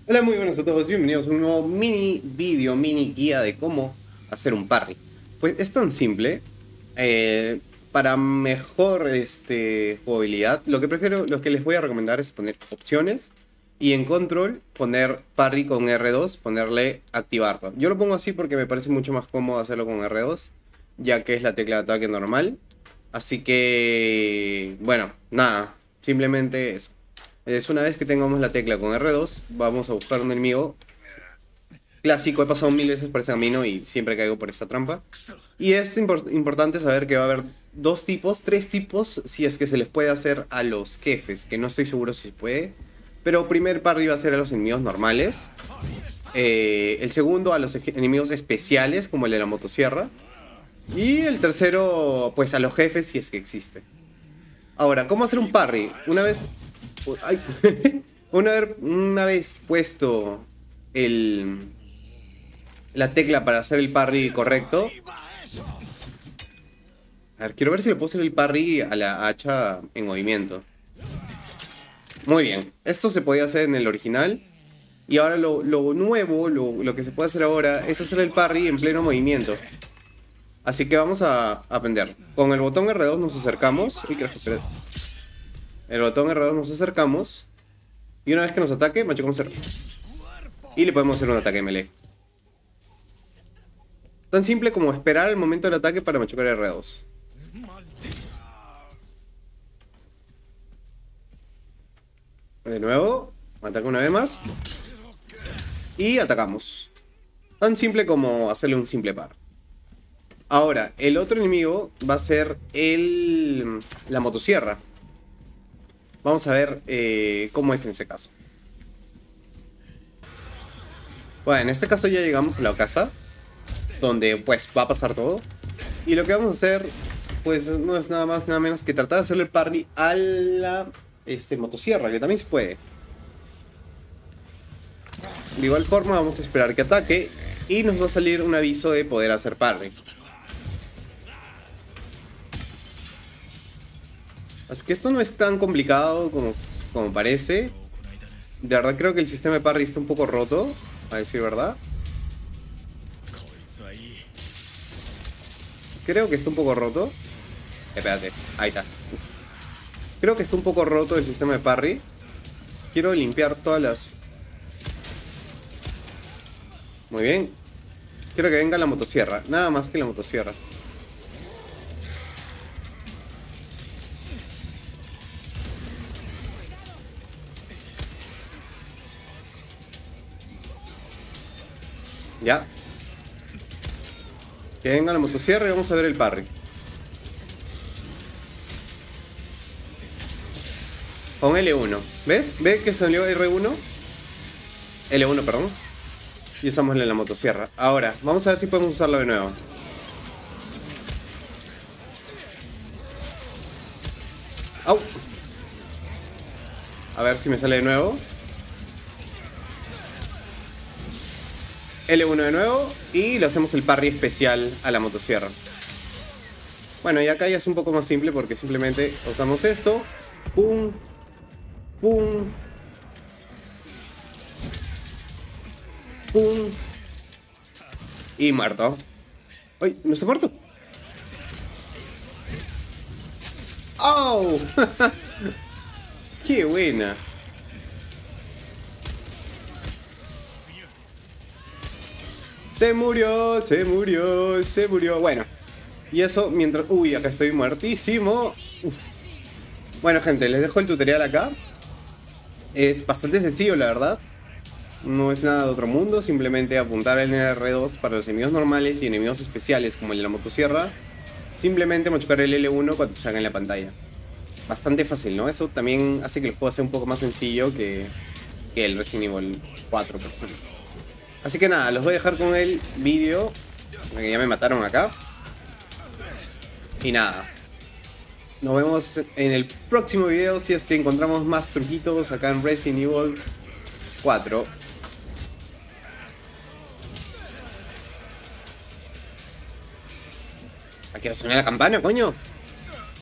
Hola, muy buenos a todos, bienvenidos a un nuevo mini vídeo, mini guía de cómo hacer un parry. Pues es tan simple, para mejor jugabilidad, lo que les voy a recomendar es poner opciones y en control poner parry con R2, ponerle activarlo. Yo lo pongo así porque me parece mucho más cómodo hacerlo con R2, ya que es la tecla de ataque normal. Así que, bueno, nada, simplemente eso. Es una vez que tengamos la tecla con R2, vamos a buscar un enemigo clásico. He pasado mil veces por ese camino y siempre caigo por esta trampa. Y es importante saber que va a haber tres tipos, si es que se les puede hacer a los jefes, que no estoy seguro si se puede. Pero primer parry va a ser a los enemigos normales. El segundo a los enemigos especiales, como el de la motosierra. Y el tercero, pues a los jefes, si es que existe. Ahora, ¿cómo hacer un parry? Ay, una vez puesto el, la tecla para hacer el parry correcto. A ver, quiero ver si le puedo hacer el parry a la hacha en movimiento. Muy bien, esto se podía hacer en el original. Y ahora lo nuevo, lo que se puede hacer ahora es hacer el parry en pleno movimiento. Así que vamos a aprender. Con el botón R2 nos acercamos. Uy, carajo, espera. El botón R2 nos acercamos. Y una vez que nos ataque, machucamos R. Y le podemos hacer un ataque melee. Tan simple como esperar el momento del ataque para machucar R2. De nuevo, ataca una vez más. Y atacamos. Tan simple como hacerle un simple par. Ahora, el otro enemigo va a ser la motosierra. Vamos a ver cómo es en ese caso. Bueno, en este caso ya llegamos a la casa, donde pues va a pasar todo. Y lo que vamos a hacer, pues no es nada más, nada menos que tratar de hacerle el parry a la motosierra, que también se puede. De igual forma vamos a esperar que ataque y nos va a salir un aviso de poder hacer parry. Así que esto no es tan complicado como parece. De verdad creo que el sistema de parry está un poco roto, a decir verdad. Creo que está un poco roto. Espérate, ahí está. Uf. Creo que está un poco roto el sistema de parry. Quiero limpiar todas las... Muy bien. Quiero que venga la motosierra. Nada más que la motosierra. Ya. Que venga la motosierra y vamos a ver el parry. Con L1. ¿Ves? ¿Ves que salió R1? L1, perdón. Y usamos la motosierra. Ahora, vamos a ver si podemos usarlo de nuevo. ¡Au! A ver si me sale de nuevo. L1 de nuevo. Y le hacemos el parry especial a la motosierra. Bueno, y acá ya es un poco más simple porque simplemente usamos esto. ¡Pum! ¡Pum! ¡Pum! Y muerto. ¡Ay! ¿No está muerto? ¡Oh! ¡Qué buena! Se murió, se murió, se murió. Bueno, y eso mientras... Uy, acá estoy muertísimo. Uf. Bueno, gente, les dejo el tutorial acá. Es bastante sencillo, la verdad. No es nada de otro mundo. Simplemente apuntar el R2 para los enemigos normales y enemigos especiales como el de la motosierra. Simplemente machucar el L1 cuando salga en la pantalla. Bastante fácil, ¿no? Eso también hace que el juego sea un poco más sencillo que el Resident Evil 4, por ejemplo. Así que nada, los voy a dejar con el vídeo, porque ya me mataron acá. Y nada, nos vemos en el próximo video si es que encontramos más truquitos acá en Resident Evil 4. ¿A qué hora suena la campana, coño?